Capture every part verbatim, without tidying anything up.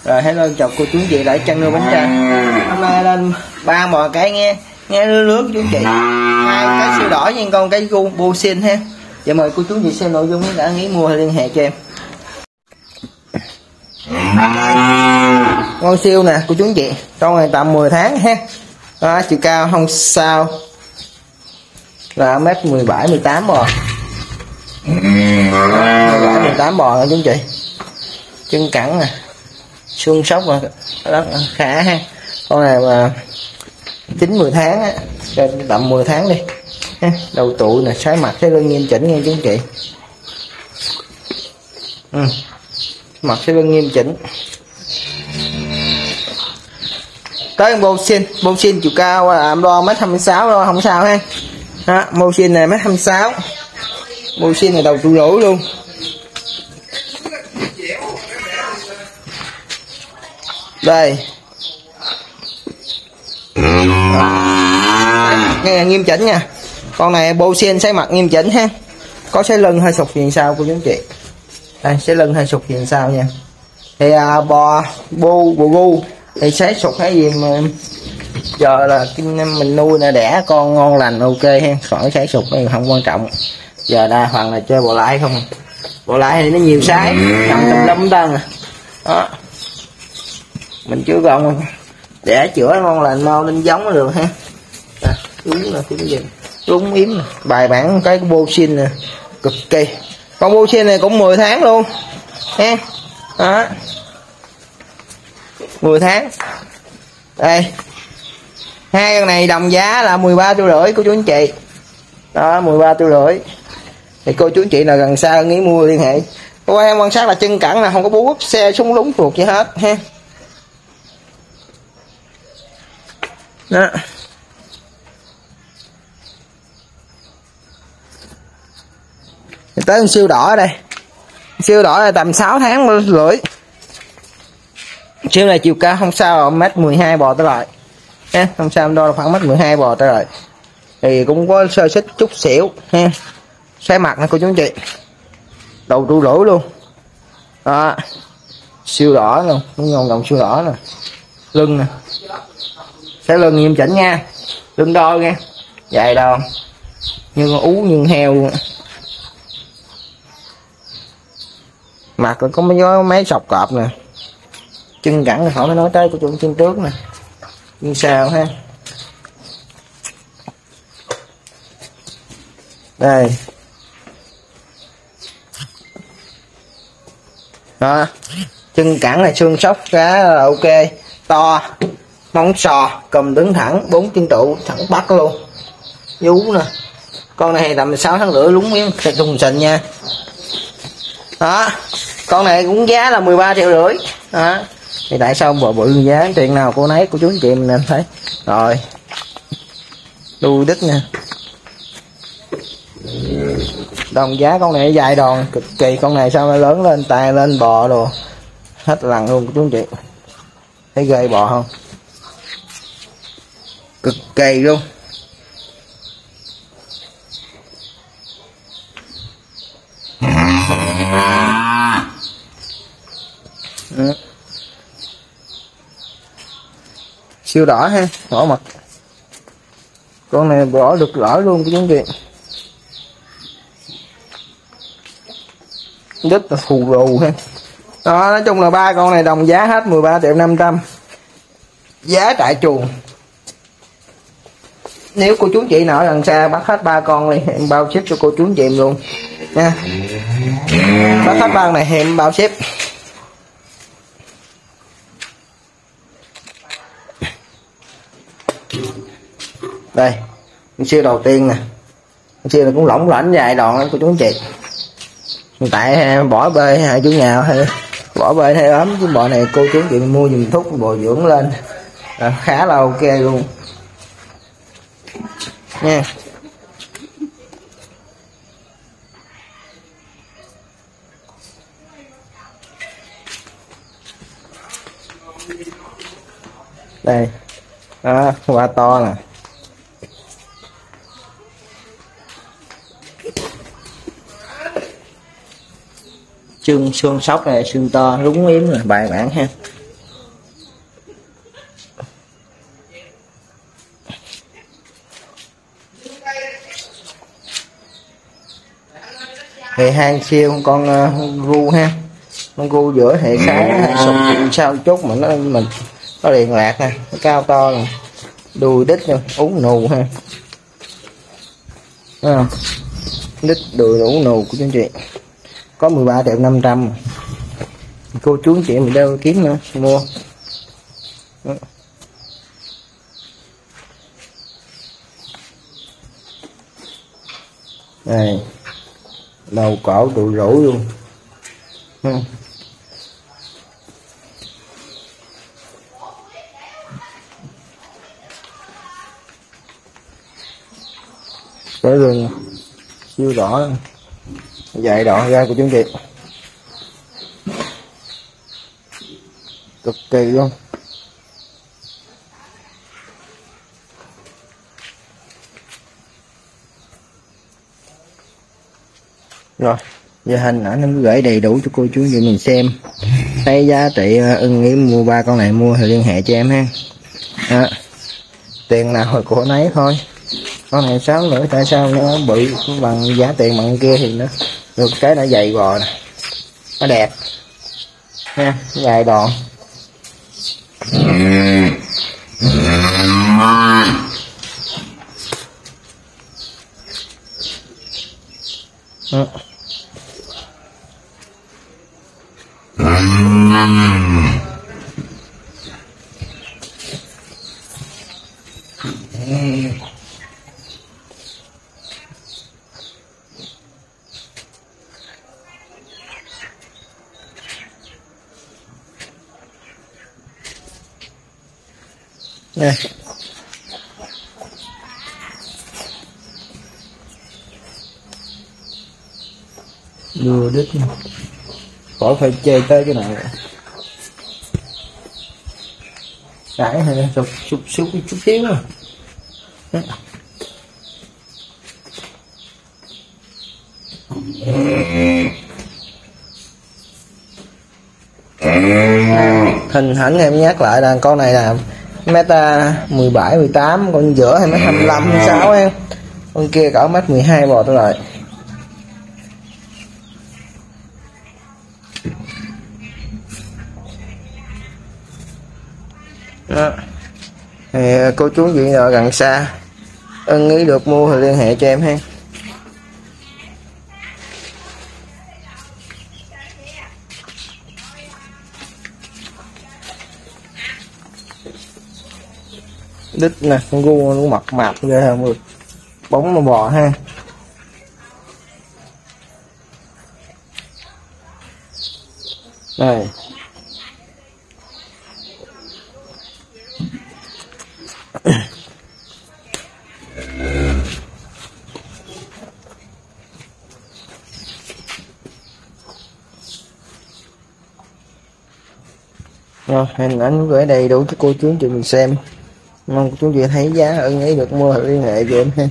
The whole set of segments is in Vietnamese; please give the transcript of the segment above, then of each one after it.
Rồi hello chào cô chú anh chị lại chăn nuôi bánh trà. Hôm nay lên ba bò cái nghe nghe nước nước chú anh chị. Hai cái siêu đỏ nhưng con cái bu xin ha. Giờ mời cô chú anh chị xem nội dung nếu đã nghĩ mua liên hệ cho em. Con siêu nè cô chú anh chị, con này tầm mười tháng ha. Đó, chiều cao không sao là mét mười bảy mười tám bò. mười bảy mười tám bò nè chú anh chị. Chân cẳng nè, xương sóc mà rất khá ha. Con này mà chín mười tháng á, tầm mười tháng đi ha. Đầu tụi nè, sái mặt, sái lưng nghiêm chỉnh nha chú anh chị. Ừ. Mặt sái lưng nghiêm chỉnh. Tới bô xin, bô xin chiều cao là đo mét hai mươi sáu đo không sao ha. Đó, bô xin này mét hai mươi sáu. Bô xin này đầu tụi lỗ luôn. Đây. Nghe nghiêm chỉnh nha. Con này bô xin sái mặt nghiêm chỉnh ha. Có sái lưng hơi sụt phía sau cô chú anh chị. Đây, sái lưng hơi sụt phía sau nha. Thì à, bò bô bô gu thì sái sụt hay gì mà giờ là mình nuôi nè, đẻ con ngon lành ok ha, khỏi sái sụt không quan trọng. Giờ đa phần là chơi bò lại không. Bò lại thì nó nhiều sái, nằm tùm lum tân. Đó. Mình chưa còn đẻ chữa ngon lành mau lên giống được ha. À, đúng là cái gì đúng yếm nè, bài bản cái bô xin nè cực kỳ. Con bô xin này cũng mười tháng luôn ha. Đó, mười tháng. Đây, hai con này đồng giá là mười ba triệu rưỡi cô chú anh chị. Đó, mười ba triệu rưỡi. Thì cô chú anh chị nào gần xa nghĩ mua liên hệ. Cô em quan sát là chân cẳng là không có bú xe súng lúng thuộc gì hết ha. Đó. Thì tới con siêu đỏ ở đây. Siêu đỏ là tầm sáu tháng rưỡi. Siêu này chiều cao không sao, mét mười hai bò tới rồi. Ha, không sao đo là khoảng mét mười hai bò tới rồi. Thì cũng có sơ xích chút xỉu ha. Xoay mặt nè cô chú anh chị. Đầu tru lưỡi luôn. Đó. Siêu đỏ luôn, nó ngon đồng siêu đỏ nè. Lưng nè. Cái lưng nghiêm chỉnh nha, lưng đo nha, dài đâu như con ú như heo luôn. Mặt có mấy gió mấy sọc cọp nè, chân cẳng khỏi phải nói tới của chuột chân trước nè, như sao ha. Đây, đó, chân cẳng này xương sóc khá là ok, to. Móng sò, cầm đứng thẳng, bốn chân trụ thẳng bắt luôn. Vú nè. Con này tầm sáu tháng rưỡi lúng miếng thùng sình nha. Đó. Con này cũng giá là mười ba triệu rưỡi. Đó. Thì tại sao bò bự giá tiền nào cô nấy cô chú anh chị mình thấy. Rồi. Đuôi đít nha. Đồng giá con này dài đòn cực kỳ, con này sao nó lớn lên tay lên bò đồ. Hết lần luôn cô chú anh chị. Thấy ghê bò không? Cực kỳ luôn. Ừ. Siêu đỏ ha, đỏ mặt. Con này bỏ được lõi luôn cái gì. Rất là phù rù ha. Đó, nói chung là ba con này đồng giá hết mười ba triệu năm trăm. Giá trại chuồng. Nếu cô chú chị nào gần xa bắt hết ba con đi em bao ship cho cô chú chị luôn nha. Bắt hết ba này em bao ship. Đây con siêu đầu tiên nè, con siêu này cũng lỏng lỏng dài đòn lắm cô chú chị. Tại bỏ bê hai chủ nhà hay bỏ bê hay ấm chứ bò này cô chú chị mua dùm thuốc bò dưỡng lên à, khá là ok luôn nha. Đây đó, hoa to nè. Xương xương sóc này, xương to rúng yếm là bài bản ha. Thì hang siêu con uh, gu ha, con gu giữa hệ sáng hệ sụp sao chút mà nó mình nó liền lạc nè, nó cao to nè, đùi đít nè, ú nù ha, à, đít đùi ú nù của chú anh chị, có mười ba triệu năm trăm, cô chú anh chị mình đâu kiếm nữa mua. Đó. Này đầu cổ đùi rũ luôn. Ừ. Cái rừng siêu đỏ dạy đỏ ra của chúng chị cực kỳ luôn. Rồi giờ hình ảnh em gửi đầy đủ cho cô chú chị mình xem, thấy giá trị ưng ý mua ba con này mua thì liên hệ cho em ha. À, tiền nào hồi của nấy thôi, con này sáu nữa tại sao nó bự bằng giá tiền bằng kia thì nó được cái nó dày gò nè, nó đẹp ha, dài đòn. Đó. Đây. Đưa đít khỏi phải chơi tới cái này, cái hay chút chút chút chút xíu à. Hình ảnh em nhắc lại là con này là mét mười bảy mười tám, con giữa hay mét hai mươi lăm hai mươi sáu em, con kia cỡ mét mười hai bò tới rồi. Đó. Thì cô chú gì ở gần xa ưng ý được mua thì liên hệ cho em ha. Đít nè, con gu nó mập mạp ghê không được, bóng mà bò ha. Đây. Rồi hình ảnh gửi đầy đủ cho cô chú anh chị mình xem, mong cô chú anh chị thấy giá ưng ý được mua thì liên hệ với em ha.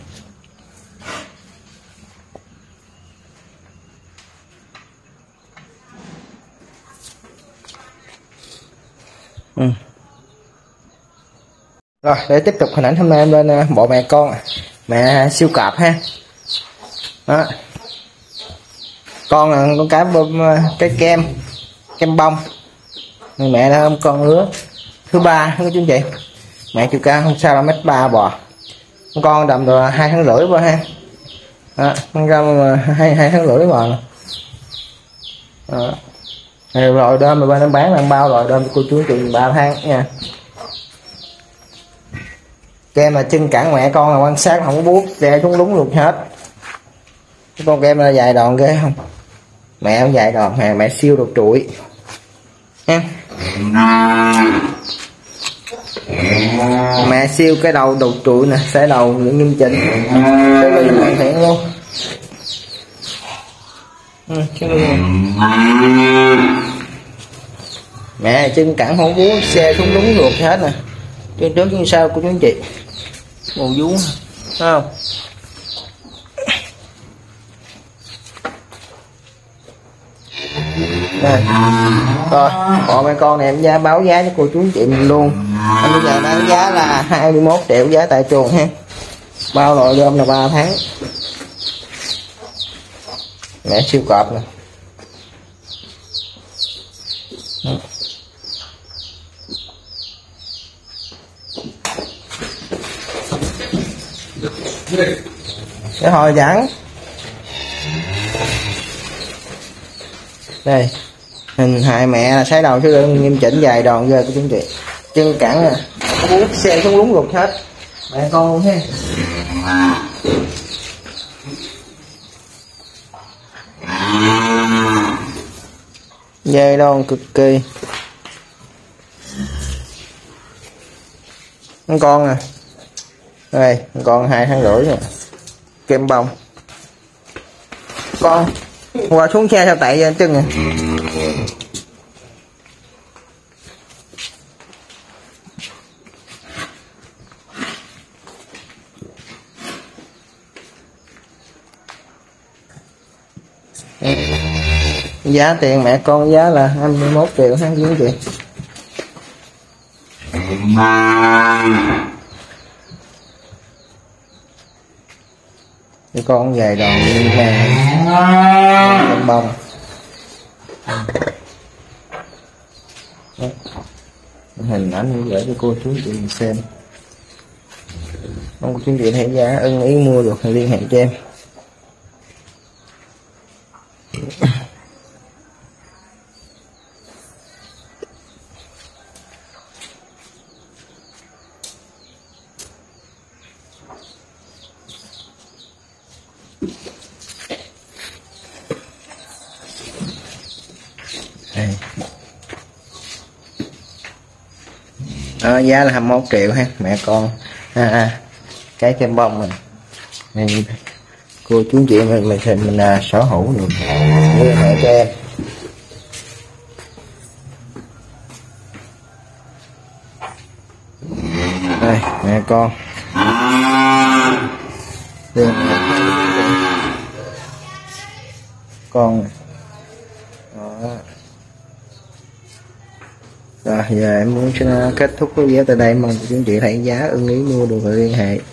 Ừ. Rồi để tiếp tục hình ảnh hôm nay em lên bộ mẹ con mẹ siêu cọp ha. Đó. Con là con cá bơm cái kem kem bông, mẹ là con lứa thứ ba các chú anh chị, mẹ chiều cao không sao là mét ba bò, con đầm rồi hai tháng rưỡi bò ha. Đó, con ra hai hai tháng rưỡi bò. Đó. Rồi đơm mà bên em bán là bao rồi đơm cô chú chị ba tháng nha. Kem là chân cẳng mẹ con là quan sát không có buốt xe xuống đúng luôn hết. Cái con kem là dài đòn ghê không, mẹ không dài đòn mẹ mẹ siêu đột trụi ha. Mẹ siêu cái đầu đột trụi nè, sẽ đầu những nghiêm chỉnh, cái lưng hoàn thiện luôn. Ừ, cái lưng mẹ chân cẳng không vú xe xuống đúng ruột hết nè, chân trước như sau của chú anh chị, màu vú thấy không. Đây. Rồi còn mấy con này em giá báo giá cho cô chú anh chị mình luôn, em bây giờ bán giá là hai mươi mốt triệu giá tại chuồng ha, bao loại đơm là ba tháng. mẹ siêu cọp nè. Cái hồi dẫn đây hình hại mẹ là sái đầu chứ đừng nghiêm chỉnh dài đòn ghê của chúng chị, chân cẳng nè bút xe xuống lúng lục hết mẹ con luôn ha. Dây đòn cực kỳ con nè, đây con hai tháng rưỡi rồi, kem bông con qua xuống xe sao tệ trên chân nè. Giá tiền mẹ con giá là hai mươi mốt triệu ha quý chị. Cái con dài đòn như vàng bông. Hình ảnh gửi cho cô chú chị mình xem. Mong cô chú chị thấy giá ưng ý mua được thì liên hệ cho em. Đó, giá là hai mươi mốt triệu ha mẹ con à, à, cái kem bông mình này, cô chú chị mình mình thì mình à, sở hữu được liên hệ cho em. Đây mẹ con đây, con đó. Rồi giờ em muốn kết thúc cái video tại đây, mong quý chị thấy giá ưng ý mua được và liên hệ.